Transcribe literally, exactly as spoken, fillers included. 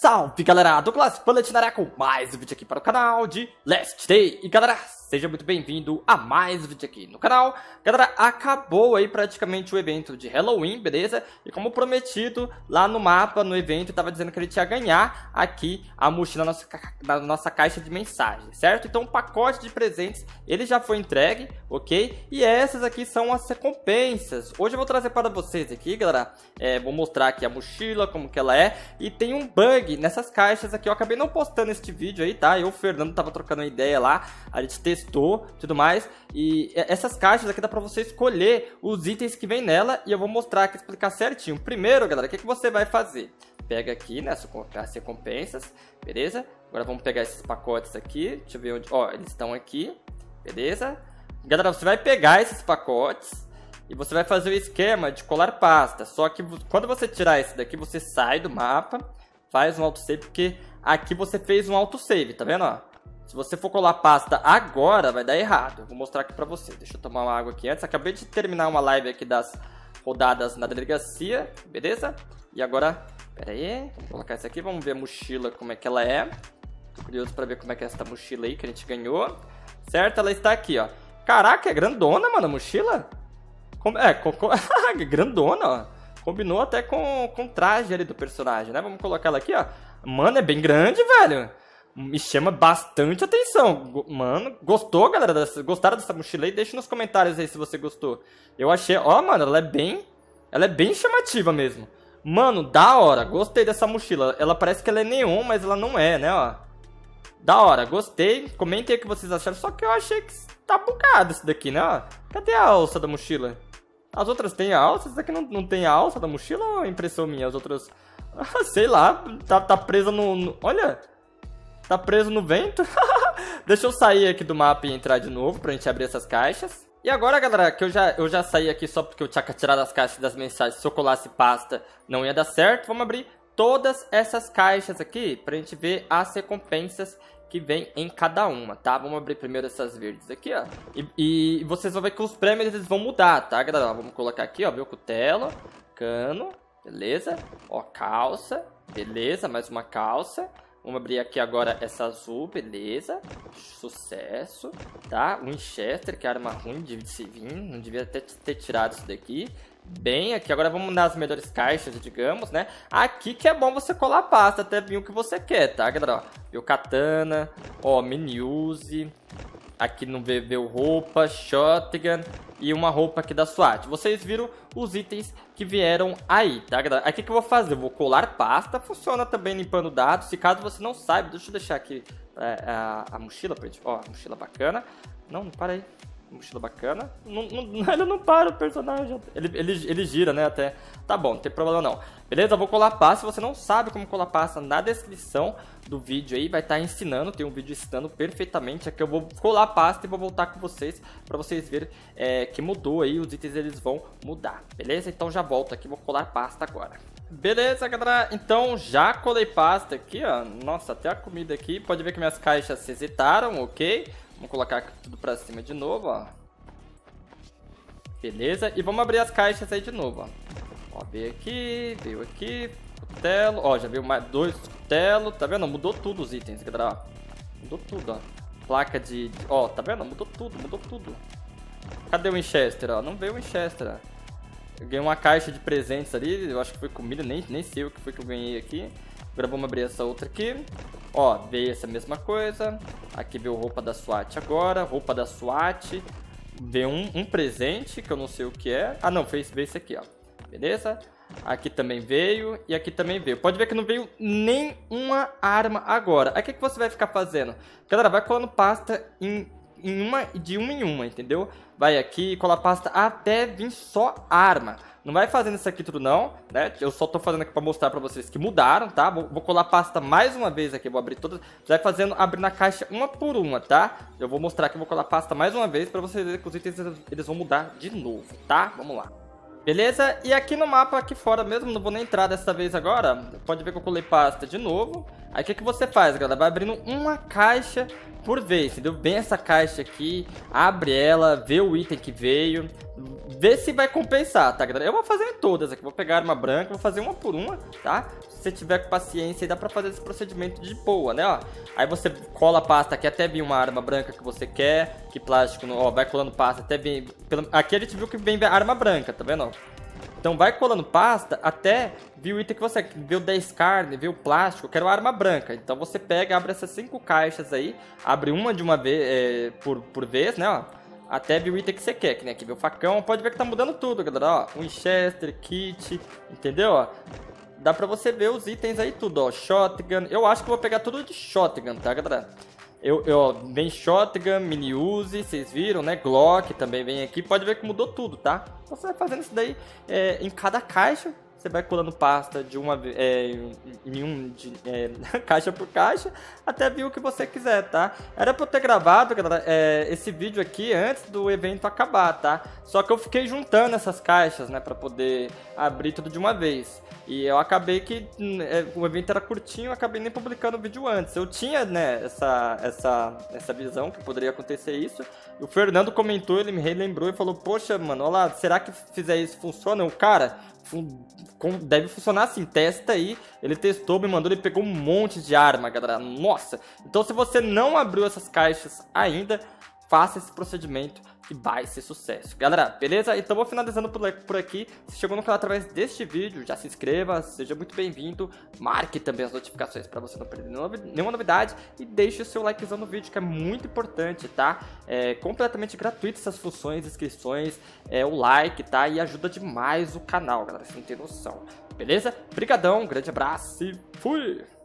Salve galera, Douglas Bullet na área com mais um vídeo aqui para o canal de Last Day. E galera, seja muito bem-vindo a mais um vídeo aqui no canal. Galera, acabou aí praticamente o evento de Halloween, beleza? E como prometido, lá no mapa, no evento, tava dizendo que ele tinha ganhar aqui a mochila na nossa, na nossa caixa de mensagem, certo? Então o pacote de presentes, ele já foi entregue, ok? E essas aqui são as recompensas. Hoje eu vou trazer para vocês aqui, galera, é, vou mostrar aqui a mochila, como que ela é. E tem um bug nessas caixas aqui, eu acabei não postando este vídeo aí, tá? Eu e o Fernando tava trocando uma ideia lá, a gente testou, tudo mais. E essas caixas aqui dá pra você escolher os itens que vem nela e eu vou mostrar aqui, explicar certinho. Primeiro, galera, o que, que você vai fazer? Pega aqui, né, as recompensas, beleza? Agora vamos pegar esses pacotes aqui, deixa eu ver onde... Ó, eles estão aqui, beleza? Galera, você vai pegar esses pacotes e você vai fazer o esquema de colar pasta. Só que quando você tirar esse daqui, você sai do mapa, faz um autosave, porque aqui você fez um autosave, tá vendo, ó? Se você for colar pasta agora, vai dar errado. Eu vou mostrar aqui pra você. Deixa eu tomar uma água aqui antes. Acabei de terminar uma live aqui das rodadas na delegacia, beleza? E agora, pera aí, vou colocar essa aqui, vamos ver a mochila, como é que ela é. Tô curioso pra ver como é que é essa mochila aí que a gente ganhou. Certo? Ela está aqui, ó. Caraca, é grandona, mano, a mochila. Com... É, com... grandona, ó. Combinou até com, com o traje ali do personagem, né? Vamos colocar ela aqui, ó. Mano, é bem grande, velho. Me chama bastante atenção. Mano, gostou, galera? Dessa, gostaram dessa mochila aí? Deixa nos comentários aí se você gostou. Eu achei... Ó, mano, ela é bem... Ela é bem chamativa mesmo. Mano, da hora. Gostei dessa mochila. Ela parece que ela é neon, mas ela não é, né, ó. Da hora, gostei. Comentem aí o que vocês acharam. Só que eu achei que tá bugado isso daqui, né, ó. Cadê a alça da mochila? As outras têm alça, essa daqui não, não tem alça da mochila ou é impressão minha? As outras, sei lá, tá, tá presa no, no... Olha, tá preso no vento. Deixa eu sair aqui do mapa e entrar de novo pra gente abrir essas caixas. E agora, galera, que eu já, eu já saí aqui só porque eu tinha tirado as caixas das mensagens. Se eu colasse pasta, não ia dar certo. Vamos abrir todas essas caixas aqui pra gente ver as recompensas que vem em cada uma, tá? Vamos abrir primeiro essas verdes aqui, ó. E, e vocês vão ver que os prêmios eles vão mudar, tá, galera? Vamos colocar aqui, ó, viu? Cutelo, cano, beleza? Ó, calça, beleza? Mais uma calça. Vamos abrir aqui agora essa azul, beleza? Sucesso, tá? Winchester, que é arma ruim de se vir. Não devia até ter tirado isso daqui. Bem, aqui agora vamos nas melhores caixas, digamos, né? Aqui que é bom você colar pasta até vir o que você quer, tá, galera? Ó, viu katana, ó, mini use. Aqui no V V roupa, shotgun e uma roupa aqui da SWAT. Vocês viram os itens que vieram aí, tá, galera? Aqui que eu vou fazer, eu vou colar pasta. Funciona também limpando dados. Se caso você não saiba, deixa eu deixar aqui é, a, a mochila pra gente. Ó, mochila bacana. Não, não para aí. Mochila bacana. Não, não, ele não para o personagem. Ele, ele, ele gira, né? Até. Tá bom, não tem problema não. Beleza? Eu vou colar pasta. Se você não sabe como colar pasta, na descrição do vídeo aí vai estar ensinando. Tem um vídeo ensinando perfeitamente. Aqui eu vou colar pasta e vou voltar com vocês pra vocês verem é, que mudou aí. Os itens eles vão mudar. Beleza? Então já volto aqui. Vou colar pasta agora. Beleza, galera. Então já colei pasta aqui, ó. Nossa, até a comida aqui. Pode ver que minhas caixas se resetaram, ok? Vamos colocar tudo pra cima de novo, ó. Beleza, e vamos abrir as caixas aí de novo, ó. Ó, veio aqui, veio aqui, cutelo, ó, já veio mais dois cutelos, tá vendo? Mudou tudo os itens, galera, ó. Mudou tudo, ó. Placa de, de... Ó, tá vendo? Mudou tudo, mudou tudo. Cadê o Winchester, ó? Não veio o Winchester, ó. Eu ganhei uma caixa de presentes ali, eu acho que foi comida, nem, nem sei o que foi que eu ganhei aqui. Agora vamos abrir essa outra aqui. Ó, veio essa mesma coisa. Aqui veio roupa da SWAT agora. Roupa da SWAT. Veio um, um presente que eu não sei o que é. Ah, não, veio, veio esse aqui, ó. Beleza? Aqui também veio. E aqui também veio. Pode ver que não veio nenhuma arma agora. Aí o que, que você vai ficar fazendo? Galera, vai colando pasta em, em uma, de uma em uma, entendeu? Vai aqui e cola pasta até vir só arma. Não vai fazendo isso aqui tudo não, né? Eu só tô fazendo aqui pra mostrar pra vocês que mudaram, tá? Vou, vou colar pasta mais uma vez aqui, vou abrir todas. Você vai fazendo, abrindo a caixa uma por uma, tá? Eu vou mostrar aqui, vou colar pasta mais uma vez pra vocês verem que os itens eles vão mudar de novo, tá? Vamos lá. Beleza? E aqui no mapa, aqui fora mesmo, não vou nem entrar dessa vez agora. Pode ver que eu colei pasta de novo. Aí o que, que você faz, galera? Vai abrindo uma caixa por vez, entendeu? Bem essa caixa aqui, abre ela, vê o item que veio, vê se vai compensar, tá, galera? Eu vou fazer em todas aqui, vou pegar arma branca, vou fazer uma por uma, tá? Se você tiver com paciência, dá pra fazer esse procedimento de boa, né, ó. Aí você cola a pasta aqui até vir uma arma branca que você quer, que plástico, ó, vai colando pasta até vir... Aqui a gente viu que vem a arma branca, tá vendo, ó? Então vai colando pasta até ver o item que você quer, ver o dez carne, ver o plástico, eu quero arma branca. Então você pega, abre essas cinco caixas aí, abre uma de uma vez, é, por, por vez, né, ó. Até ver o item que você quer, que nem aqui, ver o facão, pode ver que tá mudando tudo, galera, ó. Winchester, kit, entendeu, ó. Dá pra você ver os itens aí tudo, ó. Shotgun, eu acho que eu vou pegar tudo de shotgun, tá, galera? Eu, eu, vem shotgun, mini Uzi, vocês viram, né? Glock também vem aqui. Pode ver que mudou tudo, tá? Então você vai fazendo isso daí é, em cada caixa. Você vai colando pasta de uma é, em um de, é, caixa por caixa até vir o que você quiser, tá? Era pra eu ter gravado, galera, é, esse vídeo aqui antes do evento acabar, tá? Só que eu fiquei juntando essas caixas, né? Pra poder abrir tudo de uma vez. E eu acabei que é, o evento era curtinho, eu acabei nem publicando o vídeo antes. Eu tinha, né, essa, essa, essa visão que poderia acontecer isso. O Fernando comentou, ele me relembrou e falou: poxa, mano, olha lá, será que fizer isso funciona? O cara, deve funcionar assim, testa aí. Ele testou, me mandou, ele pegou um monte de arma, galera. Nossa! Então se você não abriu essas caixas ainda, faça esse procedimento que vai ser sucesso. Galera, beleza? Então vou finalizando por aqui. Se chegou no canal através deste vídeo, já se inscreva, seja muito bem-vindo. Marque também as notificações para você não perder nenhuma novidade. E deixe o seu likezão no vídeo, que é muito importante, tá? É completamente gratuito essas funções, inscrições, é, o like, tá? E ajuda demais o canal, galera, você não tem noção. Beleza? Obrigadão, um grande abraço e fui!